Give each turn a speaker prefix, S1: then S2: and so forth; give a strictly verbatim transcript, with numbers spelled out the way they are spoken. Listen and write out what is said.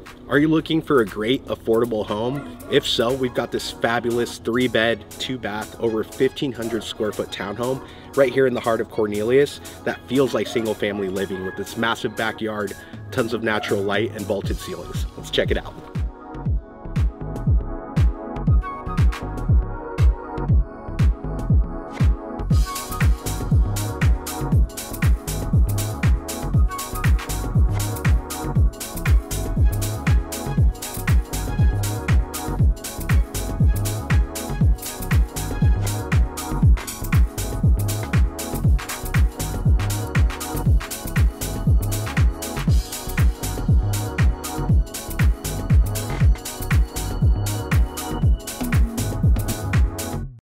S1: Are you looking for a great affordable home? If so, we've got this fabulous three bed, two bath, over fifteen hundred square foot townhome right here in the heart of Cornelius that feels like single family living with this massive backyard, tons of natural light and vaulted ceilings. Let's check it out.